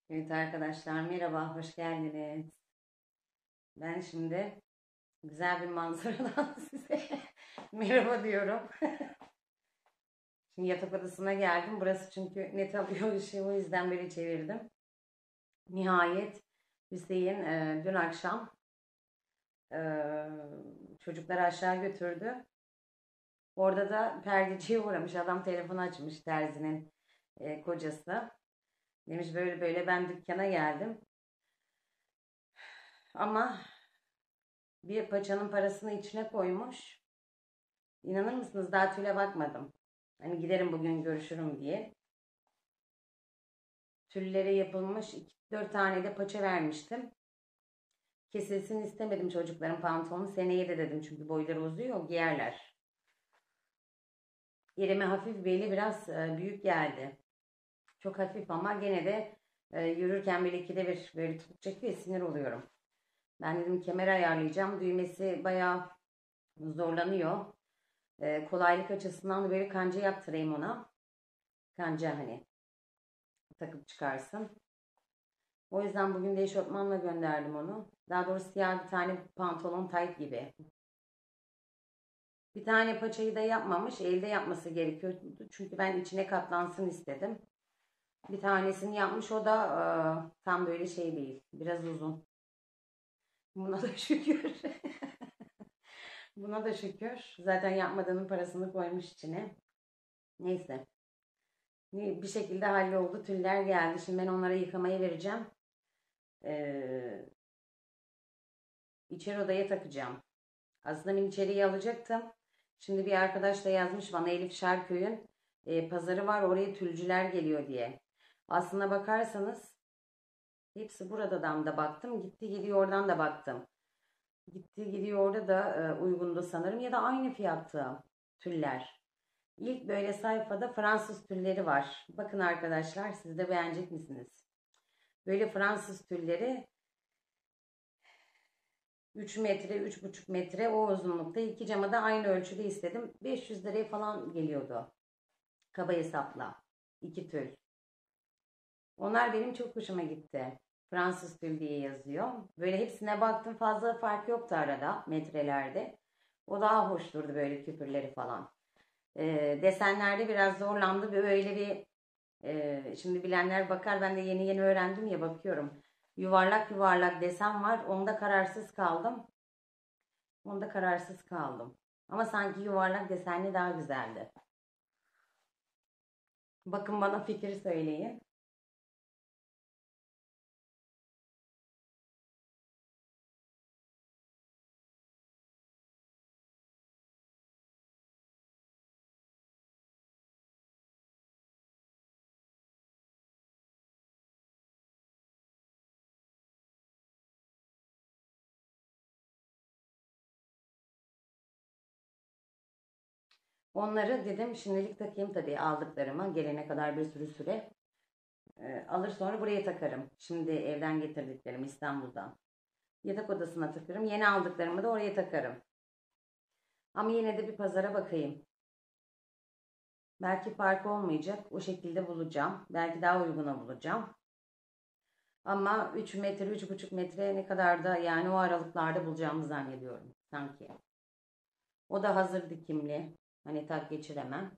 Evet arkadaşlar merhaba, hoş geldiniz. Ben şimdi güzel bir manzaradan size merhaba diyorum. Şimdi yatak odasına geldim. Burası çünkü net alıyor ışığı, o yüzden böyle çevirdim. Nihayet Hüseyin dün akşam e, çocukları aşağı götürdü. Orada da perdeciye uğramış. Adam telefonu açmış, terzinin kocası. Demiş böyle böyle ben dükkana geldim. Ama bir paçanın parasını içine koymuş. İnanır mısınız, daha tüyle bakmadım. Hani giderim bugün görüşürüm diye. Tüllere yapılmış 4 tane de paça vermiştim. Kesilsin istemedim çocukların pantolonu. Seneye de dedim çünkü boyları uzuyor, giyerler. Yerime hafif beli biraz büyük geldi. Çok hafif ama gene de yürürken böyle ikide bir böyle tutup çekiyor, sinir oluyorum. Ben dedim kemer ayarlayacağım. Düğmesi bayağı zorlanıyor. Kolaylık açısından da böyle kanca yaptırayım ona. Kanca hani takıp çıkarsın. O yüzden bugün de eşofmanla gönderdim onu. Daha doğrusu siyah bir tane pantolon tayt gibi. Bir tane paçayı da yapmamış. Elde yapması gerekiyordu. Çünkü ben içine katlansın istedim. Bir tanesini yapmış. O da tam böyle şey değil. Biraz uzun. Buna da şükür. Buna da şükür. Zaten yapmadığının parasını koymuş içine. Neyse. Bir şekilde halloldu. Tüller geldi. Şimdi ben onlara yıkamaya vereceğim. Ee, içeri odaya takacağım. Aslında ben içeriye alacaktım. Şimdi bir arkadaş da yazmış bana, Elif Şarköy'ün pazarı var, oraya tülcüler geliyor diye. Aslına bakarsanız hepsi buradan da baktım. Gitti gidiyor oradan da baktım. Gitti gidiyor orada da uygundu sanırım, ya da aynı fiyatta tüller. İlk böyle sayfada Fransız tülleri var. Bakın arkadaşlar, siz de beğenecek misiniz? Böyle Fransız tülleri 3 metre, 3,5 metre o uzunlukta. İki cama da aynı ölçüde istedim. 500 liraya falan geliyordu. Kaba hesapla. 2 tül. Onlar benim çok hoşuma gitti. Fransız tül diye yazıyor. Böyle hepsine baktım, fazla fark yoktu arada metrelerde. O daha hoş durdu, böyle küpürleri falan. Desenlerde biraz zorlandı. Böyle bir şimdi bilenler bakar, ben de yeni yeni öğrendim ya, bakıyorum. Yuvarlak yuvarlak desen var. Onda kararsız kaldım. Onda kararsız kaldım. Ama sanki yuvarlak desenli daha güzeldi. Bakın, bana fikir söyleyin. Onları dedim şimdilik takayım, tabii aldıklarıma gelene kadar bir sürü süre alır, sonra buraya takarım. Şimdi evden getirdiklerimi İstanbul'dan. Yatak odasına takarım. Yeni aldıklarımı da oraya takarım. Ama yine de bir pazara bakayım. Belki fark olmayacak. O şekilde bulacağım. Belki daha uyguna bulacağım. Ama 3 metre, 3,5 metre ne kadar da, yani o aralıklarda bulacağımı zannediyorum sanki. O da hazır dikimli. Hani tak geçiremem.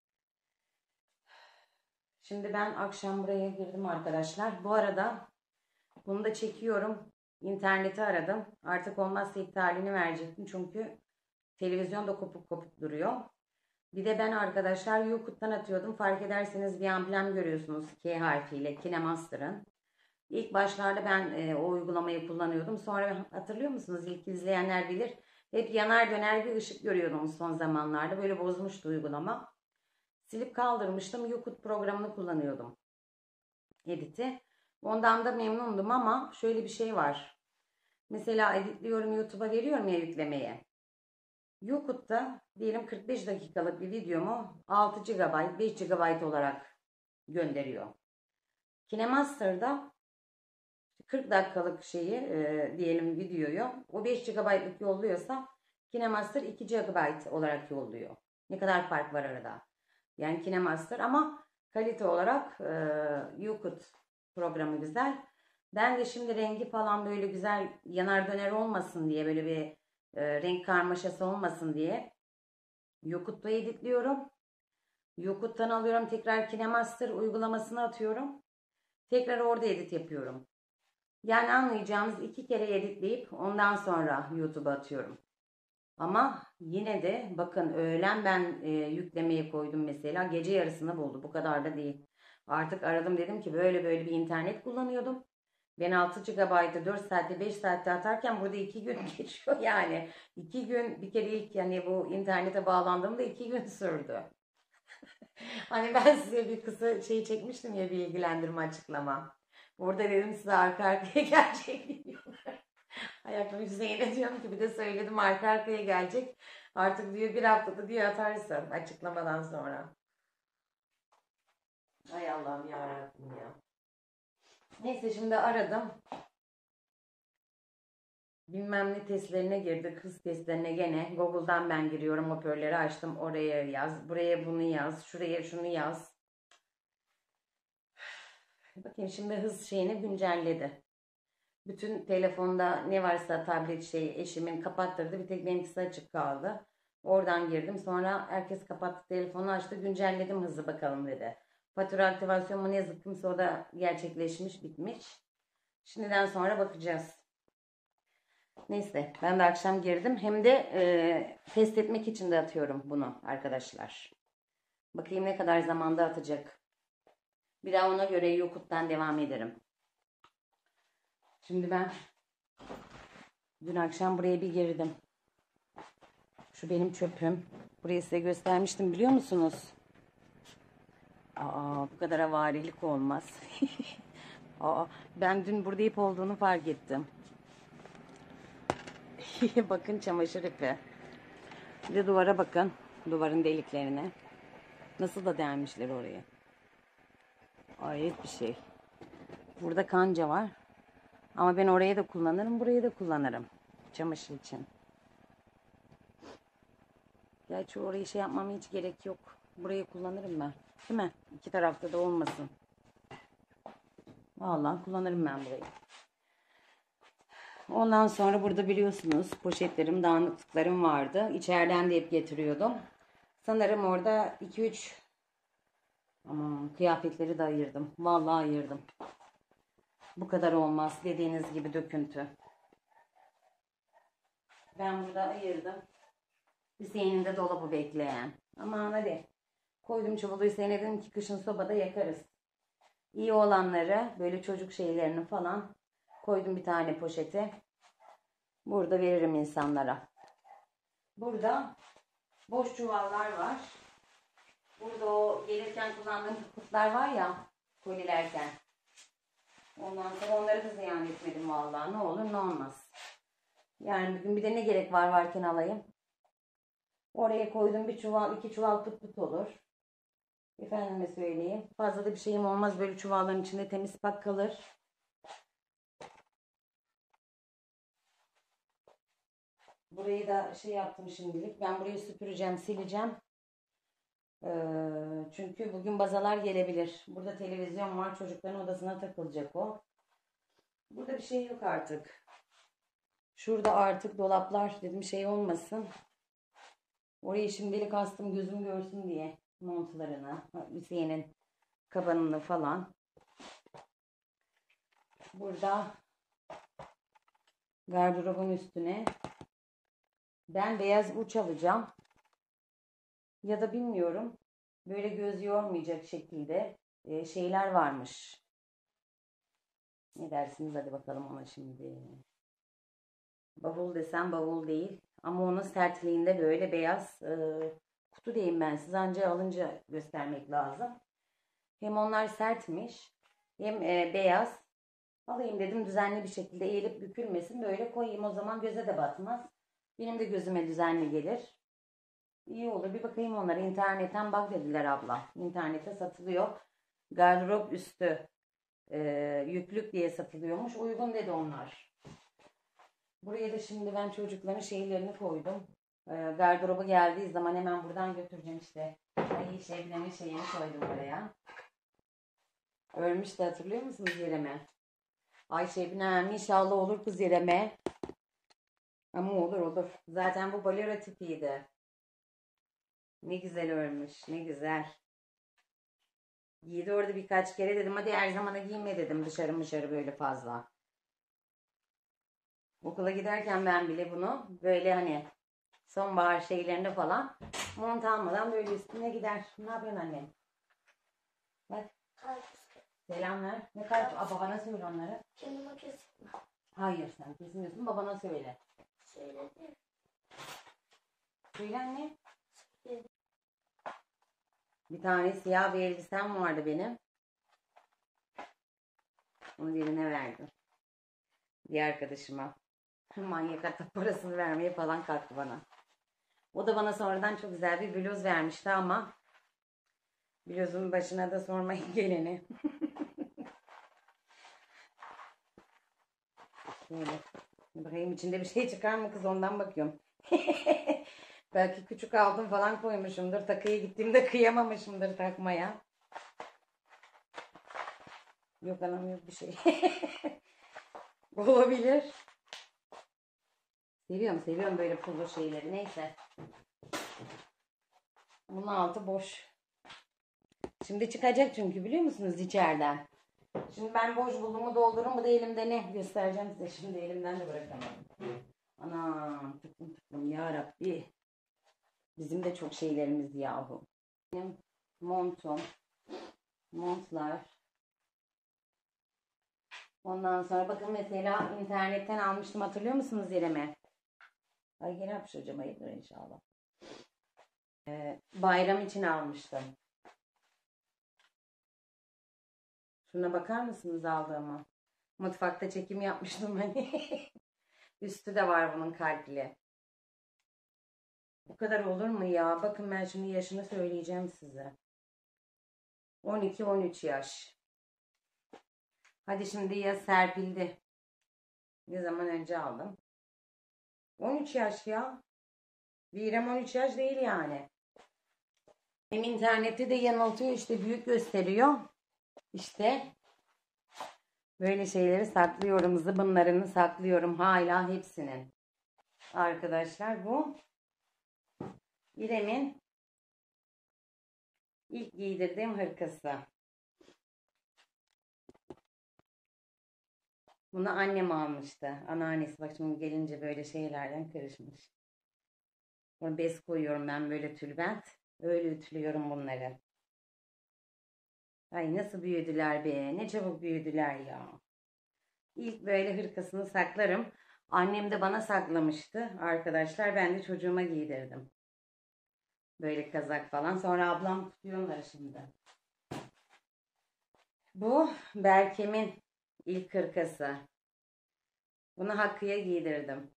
Şimdi ben akşam buraya girdim arkadaşlar. Bu arada bunu da çekiyorum. İnterneti aradım. Artık olmazsa iptalini verecektim. Çünkü televizyon da kopuk kopuk duruyor. Bir de ben arkadaşlar YouTube'dan atıyordum. Fark ederseniz bir amblem görüyorsunuz K harfiyle, KineMaster'ın. İlk başlarda ben o uygulamayı kullanıyordum. Sonra hatırlıyor musunuz? İlk izleyenler bilir. Hep yanar döner bir ışık görüyordum son zamanlarda. Böyle bozmuştu uygulama. Silip kaldırmıştım. YouTube programını kullanıyordum. Edit'i. Ondan da memnundum ama şöyle bir şey var. Mesela editliyorum, YouTube'a veriyorum ya yüklemeye. YouTube'da diyelim 45 dakikalık bir videomu 6 GB, 5 GB olarak gönderiyor. KineMaster'da 40 dakikalık şeyi diyelim videoyu, o 5 GB'lık yolluyorsa KineMaster 2 GB olarak yolluyor. Ne kadar fark var arada. Yani KineMaster, ama kalite olarak YouTube programı güzel. Ben de şimdi rengi falan böyle güzel yanar döner olmasın diye, böyle bir renk karmaşası olmasın diye Yakut'ta editliyorum. Yakut'tan alıyorum, tekrar KineMaster uygulamasına atıyorum. Tekrar orada edit yapıyorum. Yani anlayacağımız 2 kere editleyip ondan sonra YouTube'a atıyorum. Ama yine de bakın, öğlen ben yüklemeye koydum mesela. Gece yarısını buldu. Bu kadar da değil. Artık aradım, dedim ki böyle böyle bir internet kullanıyordum. Ben 6 GB'ı 4 saatte 5 saatte atarken burada 2 gün geçiyor yani. 2 gün bir kere ilk yani bu internete bağlandığımda 2 gün sürdü. Hani ben size bir kısa şey çekmiştim ya, bilgilendirme açıklama. Burada dedim size arka arkaya gelecek videolar. Ayaklarım Hüseyin'e diyorum ki bir de söyledim arka arkaya gelecek. Artık diyor bir haftada diyor atarsın açıklamadan sonra. Ay Allah'ım yarabbim ya. Neyse şimdi aradım. Bilmem ne testlerine girdi. Hız testlerine gene. Google'dan ben giriyorum. Hoparlörleri açtım. Oraya yaz. Buraya bunu yaz. Şuraya şunu yaz. Bakayım şimdi hız şeyini güncelledi. Bütün telefonda ne varsa tablet şey eşimin kapattırdı. Bir tek benimkisi açık kaldı. Oradan girdim. Sonra herkes kapattı, telefonu açtı. Güncelledim hızı bakalım dedi. Fatura aktivasyon mu ne zıkkımsa o da gerçekleşmiş, bitmiş. Şimdiden sonra bakacağız. Neyse ben de akşam girdim. Hem de test etmek için de atıyorum bunu arkadaşlar. Bakayım ne kadar zamanda atacak. Bir daha ona göre Yakut'tan devam ederim. Şimdi ben dün akşam buraya bir girdim. Şu benim çöpüm. Burayı size göstermiştim, biliyor musunuz? Bu kadar avarilik olmaz. Ben dün burada ip olduğunu fark ettim. Bakın çamaşır ipi. Bir de duvara bakın. Duvarın deliklerine. Nasıl da delmişler oraya. Ayet bir şey. Burada kanca var. Ama ben orayı da kullanırım, burayı da kullanırım. Çamaşır için. Gerçi orayı şey yapmama hiç gerek yok. Burayı kullanırım ben. Değil mi? İki tarafta da olmasın. Vallahi kullanırım ben burayı. Ondan sonra burada biliyorsunuz poşetlerim, dağınıklıklarım vardı. İçeriden de hep getiriyordum. Sanırım orada 2-3 kıyafetleri de ayırdım. Vallahi ayırdım. Bu kadar olmaz. Dediğiniz gibi döküntü. Ben burada ayırdım. Hüseyin'in de dolabı bekleyen. Aman hadi. Koydum çuvalı, Hüseyin'e dedim ki kışın sobada yakarız. İyi olanları, böyle çocuk şeylerini falan koydum bir tane poşete. Burada veririm insanlara. Burada boş çuvallar var. Burada o gelirken kullandığım kutlar var ya, kolilerken. Ondan sonra onları da ziyan etmedim vallahi. Ne olur ne olmaz. Yani bugün bir de ne gerek var varken alayım. Oraya koydum bir çuval, 2 çuval pıt pıt olur. Efendime söyleyeyim. Fazla da bir şeyim olmaz. Böyle çuvalların içinde temiz pak kalır. Burayı da şey yaptım şimdilik. Ben burayı süpüreceğim, sileceğim. Çünkü bugün bazalar gelebilir. Burada televizyon var. Çocukların odasına takılacak o. Burada bir şey yok artık. Şurada artık dolaplar dedim şey olmasın. Orayı şimdilik astım gözüm görsün diye. Montlarını, Hüseyin'in kabanını falan. Burada gardırobun üstüne ben beyaz uç alacağım. Ya da bilmiyorum. Böyle göz yormayacak şekilde şeyler varmış. Ne dersiniz? Hadi bakalım ona şimdi. Bavul desem bavul değil. Ama onun sertliğinde böyle beyaz kutu diyeyim ben size. Anca alınca göstermek lazım. Hem onlar sertmiş. Hem beyaz. Alayım dedim düzenli bir şekilde, eğilip bükülmesin. Böyle koyayım, o zaman göze de batmaz. Benim de gözüme düzenli gelir. İyi olur. Bir bakayım onlara. İnternetten bak dediler abla. İnternette satılıyor. Gardırop üstü yüklük diye satılıyormuş. Uygun dedi onlar. Buraya da şimdi ben çocukların şeylerini koydum. Gardıroba geldiği zaman hemen buradan götüreceğim işte. Ay Şebnem'in şeyini koydum buraya. Ölmüş de hatırlıyor musunuz Yereme? Ay Şebnem inşallah olur kız Yereme. Ama olur olur. Zaten bu bolero tipiydi. Ne güzel ölmüş. Ne güzel. Giydi orada birkaç kere dedim. Hadi her zamana giyme dedim. Dışarı böyle fazla. Okula giderken ben bile bunu böyle hani sonbahar şeylerinde falan mont almadan böyle üstüne gider. Ne yapıyorsun annem? Bak. Selam ver. Ne kadar? Aa, babana söyle onları. Kendime kesin. Hayır sen kesinlikle babana söyle. Söyledim. Söyle anne. Söyledim. Bir tane siyah bir elbisem vardı benim. Onu birine verdim. Bir arkadaşıma. Manyak hatta parasını vermeye falan kalktı bana. O da bana sonradan çok güzel bir bluz vermişti ama bluzun başına da sormayı geleni. Şöyle. Bakayım içinde bir şey çıkar mı kız ondan bakıyorum. Belki küçük altın falan koymuşumdur. Takıya gittiğimde kıyamamışımdır takmaya. Yok anam yok bir şey. Olabilir. Seviyorum böyle pullu şeyleri. Neyse. Bunun altı boş. Şimdi çıkacak çünkü biliyor musunuz içeriden. Şimdi ben boş bulduğumu doldururum. Bu da elimde ne? Göstereceğim size. Şimdi elimden de bırakamadım. Anam tıklım ya Rabbi. Bizim de çok şeylerimiz yahu. Benim montum. Montlar. Ondan sonra bakın mesela internetten almıştım. Hatırlıyor musunuz Yereme? Ay yine hapşıracağım. Hayırdır inşallah. Bayram için almıştım. Şuna bakar mısınız aldığıma? Mutfakta çekim yapmıştım hani. Üstü de var bunun kalpli. Bu kadar olur mu ya? Bakın ben şimdi yaşını söyleyeceğim size. 12-13 yaş. Hadi şimdi ya serpildi. Ne zaman önce aldım? 13 yaş ya. Birem 13 yaş değil yani. Hem internette de yanıltıyor işte büyük gösteriyor. İşte böyle şeyleri saklıyorum. Zıbınlarını saklıyorum hala hepsinin. Arkadaşlar bu İrem'in ilk giydirdiğim hırkası. Bunu annem almıştı. Anneannesi bak şimdi gelince böyle şeylerden karışmış. Bunu bez koyuyorum ben böyle tülbent. Öyle ütülüyorum bunları. Ay nasıl büyüdüler be. Ne çabuk büyüdüler ya. İlk böyle hırkasını saklarım. Annem de bana saklamıştı arkadaşlar. Ben de çocuğuma giydirdim. Böyle kazak falan. Sonra ablam tutuyor onları şimdi. Bu Berkem'in ilk hırkası. Bunu Hakkı'ya giydirdim.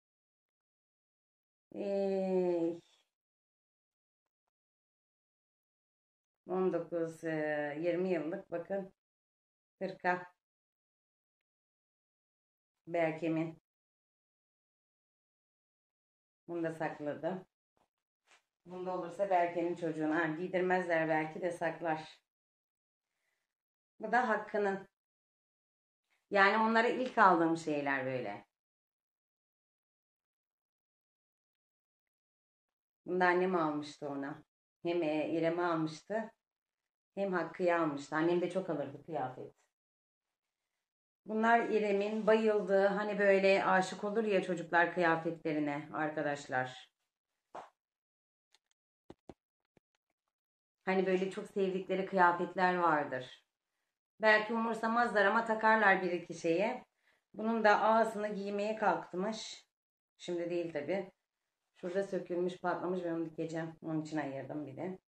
19-20 yıllık bakın hırka. Berkem'in. Bunu da sakladım. Bunda olursa Berke'nin çocuğuna giydirmezler belki de saklar. Bu da Hakkı'nın. Yani onlara ilk aldığım şeyler böyle. Bunu da annem almıştı ona. Hem İrem'e almıştı. Hem Hakkı'ya almıştı. Annem de çok alırdı kıyafet. Bunlar İrem'in bayıldığı hani böyle aşık olur ya çocuklar kıyafetlerine arkadaşlar. Hani böyle çok sevdikleri kıyafetler vardır. Belki umursamazlar ama takarlar bir iki şeye. Bunun da ağasını giymeye kalkmış. Şimdi değil tabi. Şurada sökülmüş patlamış ben onu dikeceğim. Onun için ayırdım bir de.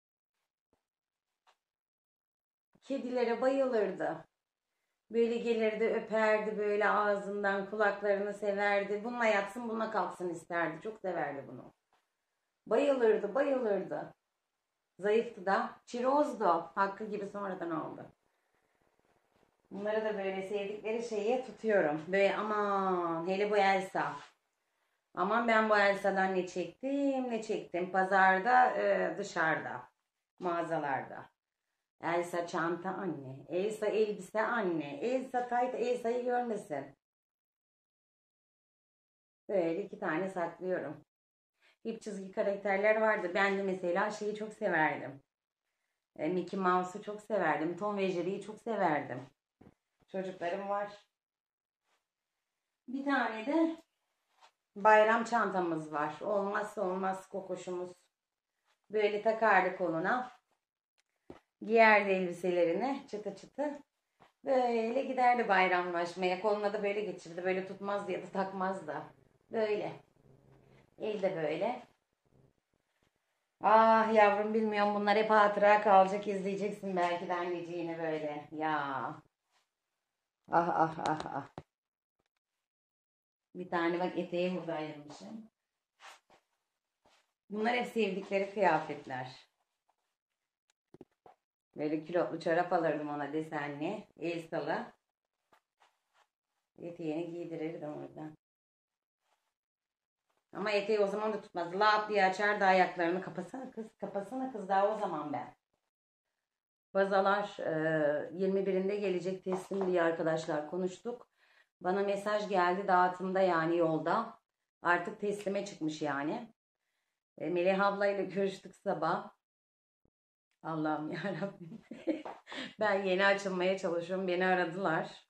Kedilere bayılırdı. Böyle gelirdi öperdi böyle ağzından kulaklarını severdi. Bununla yatsın bununla kalksın isterdi. Çok severdi bunu. Bayılırdı bayılırdı. Zayıftı da. Çirozdu. Hakkı gibi sonradan oldu. Bunları da böyle sevdikleri şeye tutuyorum. Böyle aman hele bu Elsa. Aman ben bu Elsa'dan ne çektim ne çektim. Pazarda dışarıda. Mağazalarda. Elsa çanta anne. Elsa elbise anne. Elsa tayt. Elsa'yı görmesin. Böyle 2 tane saklıyorum. Hep çizgi karakterler vardı. Ben de mesela şeyi çok severdim. Mickey Mouse'u çok severdim. Tom ve Jerry'yi çok severdim. Çocuklarım var. Bir tane de bayram çantamız var. Olmazsa olmaz kokoşumuz. Böyle takardı koluna. Giyerdi elbiselerini çıtı çıtı. Böyle giderdi bayramlaşmaya. Koluna da böyle geçirdi. Böyle tutmazdı ya da takmazdı. Böyle. Elde böyle. Ah yavrum bilmiyorum, bunlar hep hatıra kalacak, izleyeceksin belki de anneciğini böyle. Ya. Ah ah ah ah. Bir tane bak eteği burada ayırmışım. Bunlar hep sevdikleri kıyafetler. Böyle külotlu çorap alırdım ona, desenli. El salı. Eteğini giydirirdim oradan. Ama eteği o zaman da tutmaz. Lap diye açardı ayaklarını. Kapasana kız. Kapasana kız, daha o zaman ben. Bazalar 21'inde gelecek teslim diye arkadaşlar konuştuk. Bana mesaj geldi dağıtımda, yani yolda. Artık teslime çıkmış yani. Melih ablayla görüştük sabah. Allah'ım yarabbim. Ben yeni açılmaya çalışıyorum. Beni aradılar.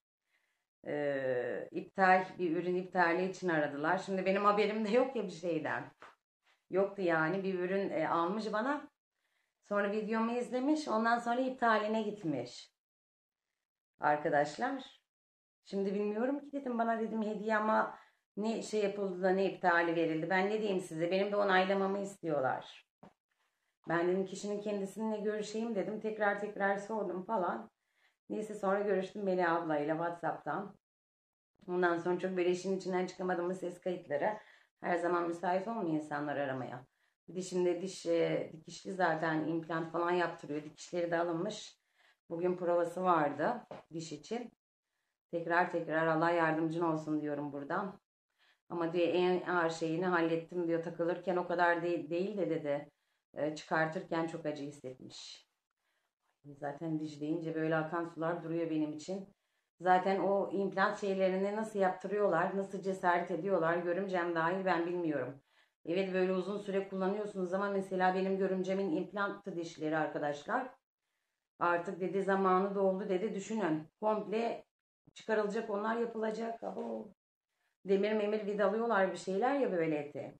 Bir ürün iptali için aradılar. Şimdi benim haberim de yok ya bir şeyden. Yoktu yani, bir ürün almış bana. Sonra videomu izlemiş. Ondan sonra iptaline gitmiş. Arkadaşlar. Şimdi bilmiyorum ki dedim, bana dedim hediye ama ne şey yapıldı da ne iptali verildi. Ben ne diyeyim size, benim de onaylamamı istiyorlar. Ben dedim kişinin kendisininle görüşeyim dedim. Tekrar sordum falan. Neyse sonra görüştüm Melih ablayla WhatsApp'tan. Ondan sonra çok böyle işin içinden çıkamadığımız ses kayıtları. Her zaman müsait olmuyor insanlar aramaya. Bir de şimdi dikişli zaten, implant falan yaptırıyor. Dikişleri de alınmış. Bugün provası vardı diş için. Tekrar Allah yardımcın olsun diyorum buradan. Ama diyor en ağır şeyini hallettim diyor. Takılırken o kadar değil de dedi. Çıkartırken çok acı hissetmiş. Zaten diş deyince böyle akan sular duruyor benim için. Zaten o implant şeylerini nasıl yaptırıyorlar, nasıl cesaret ediyorlar, görümcem dahil ben bilmiyorum. Evet, böyle uzun süre kullanıyorsunuz ama mesela benim görümcemin implantlı dişleri arkadaşlar. Artık dedi zamanı doldu dedi, düşünün. Komple çıkarılacak, onlar yapılacak. Abo. Demir memir vidalıyorlar bir şeyler ya böyle eti.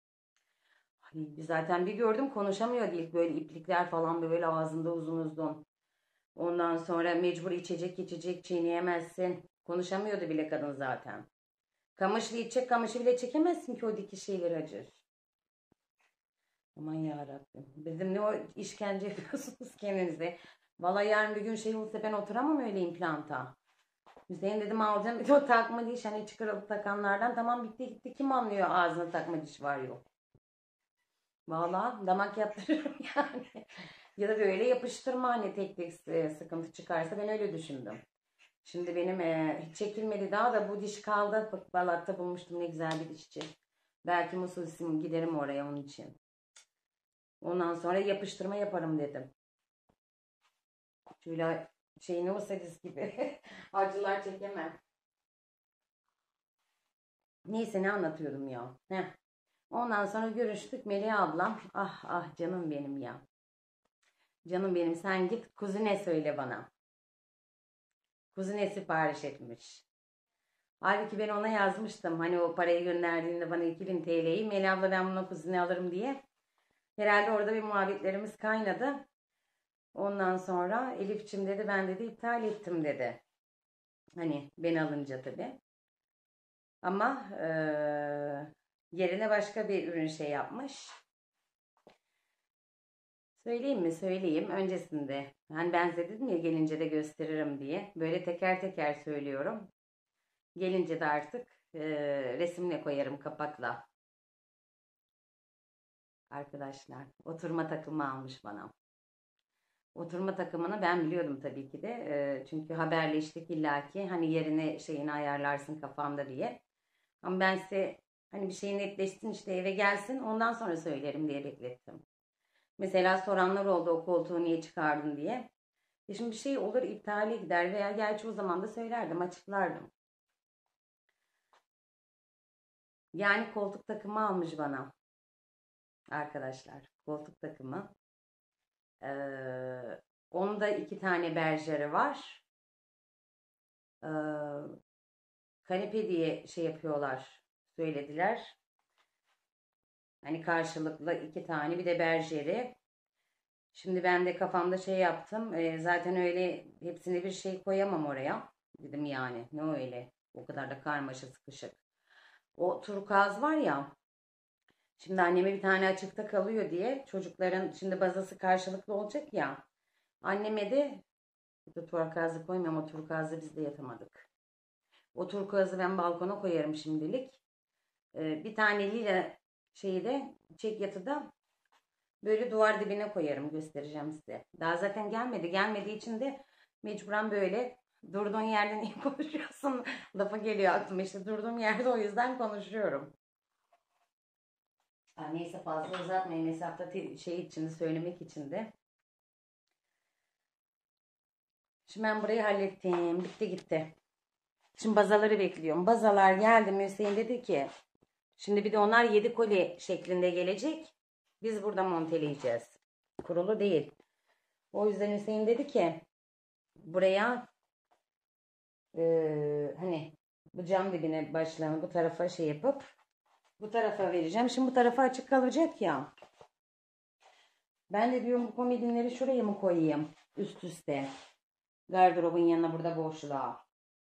Zaten bir gördüm konuşamıyor değil, böyle iplikler falan böyle ağzında uzun uzun. Ondan sonra mecbur içecek çiğneyemezsin. Konuşamıyordu bile kadın zaten. Kamışlı içecek, kamışı bile çekemezsin ki, o dikiş şeyleri acır. Aman yarabbim. Dedim ne o işkence yapıyorsunuz kendinize. Vallahi yarın bir gün şey olsa ben oturamam öyle implanta. Hüseyin dedim alacağım. Bir de o takma diş, hani çıkarıp takanlardan. Tamam bitti gitti, kim anlıyor ağzına takma diş var yok. Vallahi damak yaptırırım yani. Ya da böyle yapıştırma, hani tek sıkıntı çıkarsa, ben öyle düşündüm. Şimdi benim hiç çekilmedi daha da bu diş kaldı. Balat'ta bulmuştum, ne güzel bir dişçi. Belki Musul isim giderim oraya onun için. Ondan sonra yapıştırma yaparım dedim. Şöyle şeyini o sedis gibi. Acılar çekemem. Neyse, ne anlatıyordum ya. Heh. Ondan sonra görüştük Melih ablam. Ah ah canım benim ya. Canım benim, sen git kuzine söyle bana. Kuzine sipariş etmiş. Halbuki ben ona yazmıştım. Hani o parayı gönderdiğinde bana 2000 TL'yi. Melih abla ben buna kuzine alırım diye. Herhalde orada bir muhabbetlerimiz kaynadı. Ondan sonra Elif'çim dedi, ben dedi iptal ettim dedi. Hani ben alınca tabii. Ama yerine başka bir ürün şey yapmış. Söyleyeyim mi? Söyleyeyim. Öncesinde. Hani ben size dedim ya gelince de gösteririm diye. Böyle teker söylüyorum. Gelince de artık resimle koyarım, kapakla. Arkadaşlar oturma takımı almış bana. Oturma takımını ben biliyordum tabii ki de. Çünkü haberleştik illaki. Hani yerine şeyini ayarlarsın kafamda diye. Ama ben size hani bir şey netleşsin işte, eve gelsin ondan sonra söylerim diye beklettim. Mesela soranlar oldu o koltuğu niye çıkardın diye. Şimdi bir şey olur iptale gider veya gerçi o zaman da söylerdim, açıklardım. Yani koltuk takımı almış bana arkadaşlar. Koltuk takımı. Onda 2 tane berjeri var. Ee, Kanepe diye şey yapıyorlar. Söylediler. Hani karşılıklı 2 tane bir de berjeri. Şimdi ben de kafamda şey yaptım. Zaten öyle hepsini bir şey koyamam oraya. Dedim yani ne öyle. O kadar da karmaşa sıkışık. O turkuaz var ya. Şimdi anneme bir tane açıkta kalıyor diye. Çocukların şimdi bazası karşılıklı olacak ya. Anneme de burada turkuazı koymuyorum. O turkuazı biz de yatamadık. O turkuazı ben balkona koyarım şimdilik. Bir tane lila şeyi de çek yatıda böyle duvar dibine koyarım, göstereceğim size. Daha zaten gelmedi. Gelmediği için de mecburen böyle durduğun yerde niye konuşuyorsun? Lafa geliyor aklıma işte durduğum yerde o yüzden konuşuyorum. Neyse fazla uzatmayayım hesapta şey için de söylemek için de. Şimdi ben burayı hallettim. Bitti gitti. Şimdi bazaları bekliyorum. Bazalar geldi. Hüseyin dedi ki şimdi bir de onlar 7 koli şeklinde gelecek. Biz burada monteleyeceğiz. Kurulu değil. O yüzden Hüseyin dedi ki buraya hani bu cam dibine başlayan bu tarafa şey yapıp bu tarafa vereceğim. Şimdi bu tarafa açık kalacak ya. Ben de diyorum bu komodinleri şuraya mı koyayım? Üst üste. Gardırobun yanına burada boşluğa.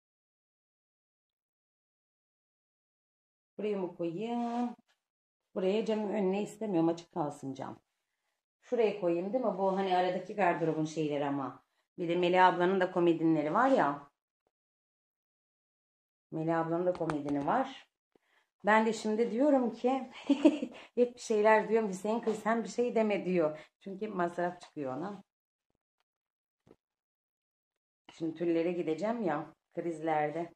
Buraya mı koyayım? Buraya camın önüne istemiyorum. Açık kalsın cam. Şuraya koyayım değil mi? Bu hani aradaki gardırobun şeyleri ama. Bir de Melih ablanın da komodinleri var ya. Melih ablanın da komodini var. Ben de şimdi diyorum ki hep bir şeyler diyorum. Hüseyin kız sen bir şey deme diyor. Çünkü masraf çıkıyor ona. Şimdi tüllere gideceğim ya krizlerde.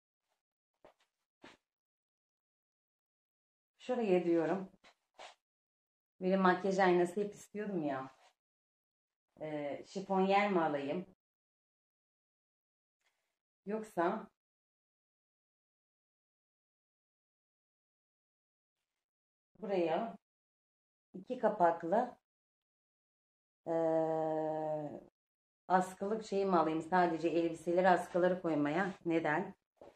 Şuraya diyorum. Bir makyaj aynası hep istiyordum ya. Şifonyer mi alayım? Yoksa buraya 2 kapaklı askılık şey mi alayım? Sadece elbiseleri askıları koymaya. Neden?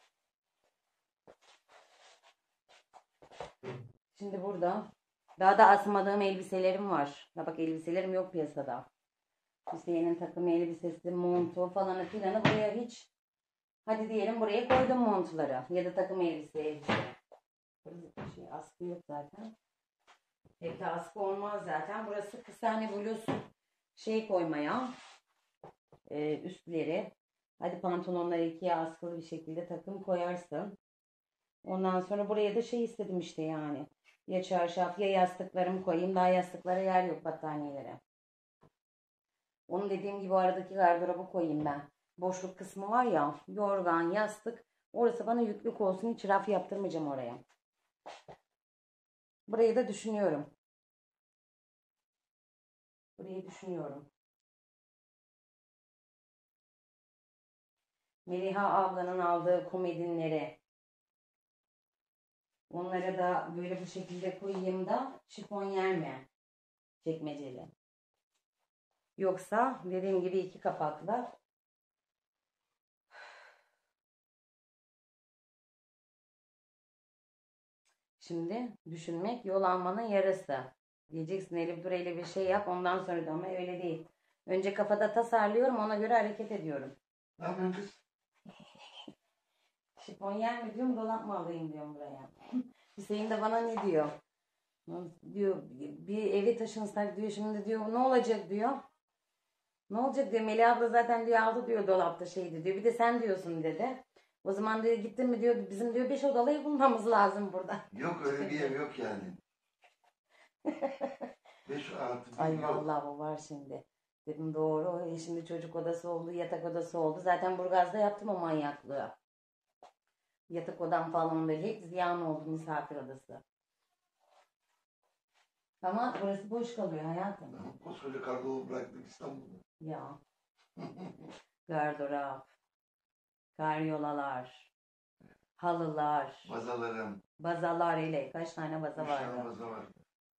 Şimdi burada daha da asmadığım elbiselerim var. Ya bak elbiselerim yok piyasada. Hüseyin'in takım elbisesi, montu falanı filanı buraya hiç. Hadi diyelim buraya koydum montları. Ya da takım elbise. Şey, askı yok zaten. Hep de askı olmaz zaten. Burası kısa hani bluz şey koymaya. Üstleri. Hadi pantolonları ikiye askılı bir şekilde takım koyarsın. Ondan sonra buraya da şey istedim işte yani. Ya çarşaf ya yastıklarımı koyayım. Daha yastıklara yer yok battaniyelere. Onu dediğim gibi aradaki gardıroba koyayım ben. Boşluk kısmı var ya. Yorgan, yastık. Orası bana yüklük olsun. Hiç raf yaptırmayacağım oraya. Burayı da düşünüyorum. Burayı düşünüyorum. Meliha ablanın aldığı komodinleri. Onları da böyle bu şekilde koyayım da şifonyer mi? Çekmeceli. Yoksa dediğim gibi 2 kapaklı. Şimdi düşünmek yol almanın yarısı. Diyeceksin Elif dur öyle bir şey yap ondan sonra da ama öyle değil. Önce kafada tasarlıyorum ona göre hareket ediyorum. Ne yapıyorsun kız? Şifonyer mi diyorum dolap mı alayım diyorum buraya. Hüseyin de bana ne diyor? Diyor bir eve taşınsak diyor şimdi diyor ne olacak diyor. Ne olacak diyor Melih abla zaten diyor aldı diyor dolapta şeydi diyor. Bir de sen diyorsun dedi. O zaman diyor gittin mi diyor bizim diyor 5 odalı ev bulmamız lazım burada. Yok öyle bir ev yok yani. 5+1 Ay yok. vallahi o var şimdi. Dedim doğru. Şimdi çocuk odası oldu, yatak odası oldu. Zaten Burgaz'da yaptım o manyaklığı. Yatak odam falan böyle hep ziyan oldu misafir odası. Ama burası boş kalıyor hayatım. Koskoca kargolu bıraktık İstanbul'da. Ya. Gardırop, karyolalar, halılar, Bazalarım. bazalar ile. Kaç tane baza 3 tane vardı? baza vardı.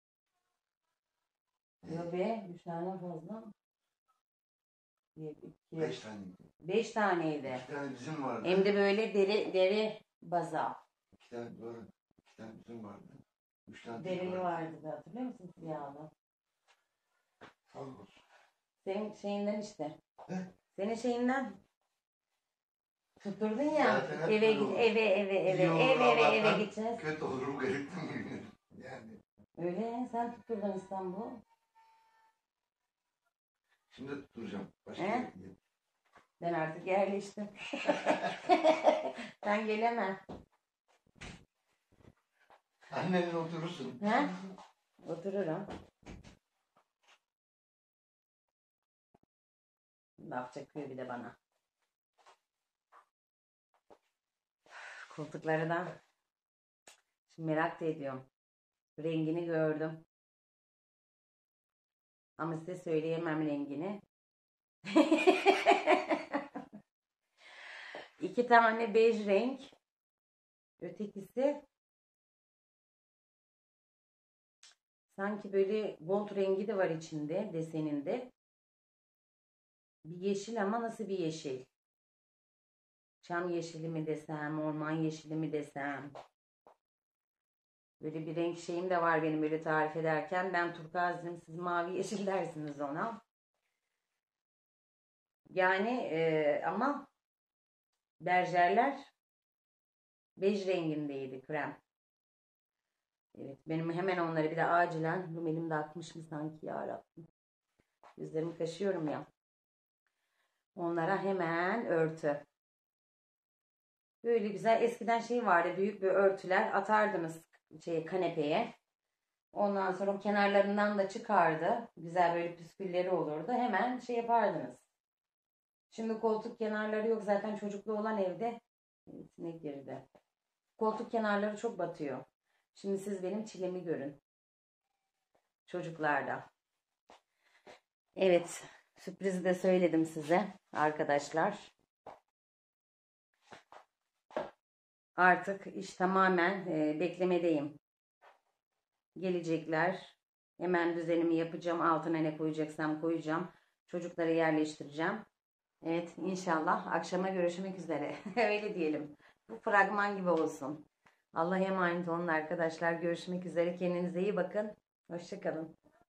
Yok be, 3 tane fazla. 1, 2, 5 taneydi. 5 taneydi. 2 tane bizim vardı. Hem de böyle deri baza. 2 tane doğru. 2 tane bizim vardı. 3 tane Derili vardı da hatırlıyor musun siyahlı? Sağ olsun. Senin şeyinden işte. He? Senin şeyinden tutturdun ya. Zaten hep Eve böyle git, olur. eve İyi olur eve Allah'tan. gideceğiz. Kötü olurum gariptim gibi. Yani. Öyle sen tutturdun İstanbul. Şimdi tutturacağım. Başka He? yere gideyim. Ben artık yerleştim. Ben gelemem. Annenin oturursun. He? Otururum. Laf çakıyor bir de bana. Koltukları da şimdi merak da ediyorum. Rengini gördüm. Ama size söyleyemem rengini. 2 tane bej renk. Ötekisi sanki böyle gold rengi de var içinde deseninde. Bir yeşil ama nasıl bir yeşil? Çam yeşili mi desem, orman yeşili mi desem. Böyle bir renk şeyim de var benim böyle tarif ederken. Ben turkuaz dedim, siz mavi yeşil dersiniz ona. Yani ama berjerler bej rengindeydi, krem. Evet, benim hemen onları bir de acilen, bu elimde akmış mı sanki ya Rabbim. Yüzlerimi kaşıyorum ya. Onlara hemen örtü. Böyle güzel eskiden şey vardı, büyük bir örtüler atardınız kanepeye. Ondan sonra kenarlarından da çıkardı. Güzel böyle püskülleri olurdu. Hemen şey yapardınız. Şimdi koltuk kenarları yok zaten çocuklu olan evde. Evet, ne girdi. Koltuk kenarları çok batıyor. Şimdi siz benim çilemi görün. Çocuklarda. Evet, sürprizi de söyledim size arkadaşlar. Artık iş tamamen beklemedeyim. Gelecekler. Hemen düzenimi yapacağım. Altına ne koyacaksam koyacağım. Çocukları yerleştireceğim. Evet, inşallah akşama görüşmek üzere. Öyle diyelim. Bu fragman gibi olsun. Allah'a emanet olun arkadaşlar. Görüşmek üzere. Kendinize iyi bakın. Hoşça kalın.